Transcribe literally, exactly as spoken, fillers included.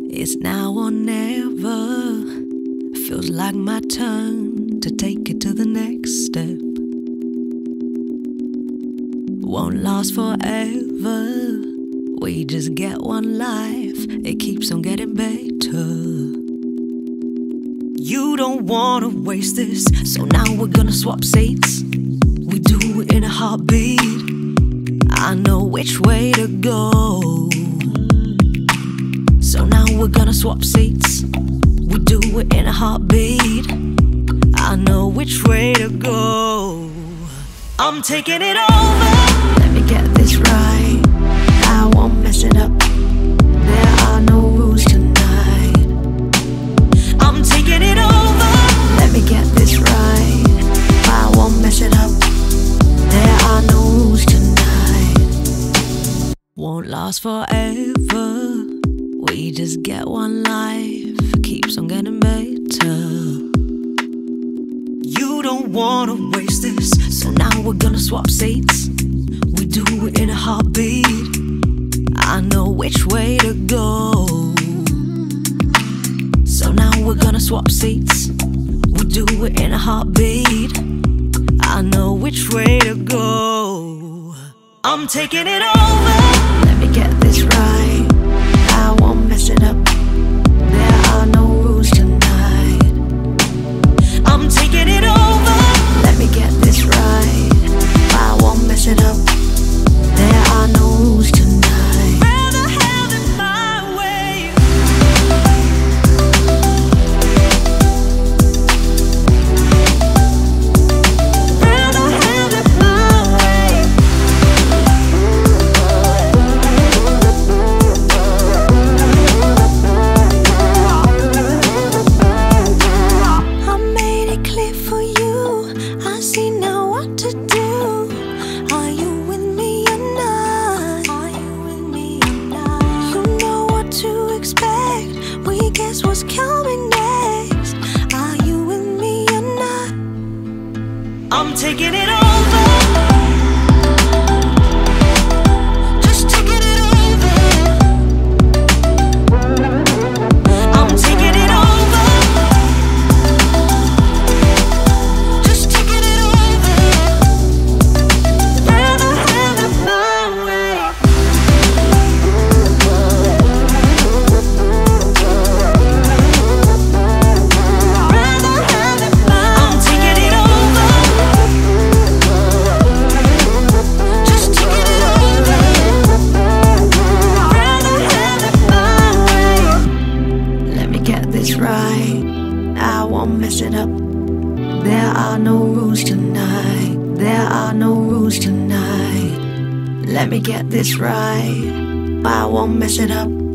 It's now or never. Feels like my turn to take it to the next step. Won't last forever. We just get one life. It keeps on getting better. You don't wanna waste this, so now we're gonna swap seats. We do it in a heartbeat. I know which way to go. So now we're gonna swap seats. We do it in a heartbeat. I know which way to go. I'm taking it over. Let me get this right. I won't mess it up. There are no rules tonight. I'm taking it over. Let me get this right. I won't mess it up. There are no rules tonight. Won't last forever. We just get one life. Keeps on getting better. You don't wanna waste this, so now we're gonna swap seats. We do it in a heartbeat. I know which way to go. So now we're gonna swap seats. We do it in a heartbeat. I know which way to go. I'm taking it over. Let me get this right. I won't mess it up. There are no rules tonight. I'm taking it over. Let me get this right. I won't mess it up. There are no rules tonight. Rather have it my way. Rather have it my way. I made it clear for you. I see now what to do. Are you with me or not? Are you with me or not? You know what to expect. We guess what's coming next. Are you with me or not? I'm taking it over. Just taking it over. I'm taking it over. Just taking it over. Rather have it my way. Rather have it my way. I'm taking it over. Just taking it over. Rather have it my way. Let me get this right. I won't mess it up. There are no rules tonight. There are no rules tonight. Let me get this right. I won't mess it up.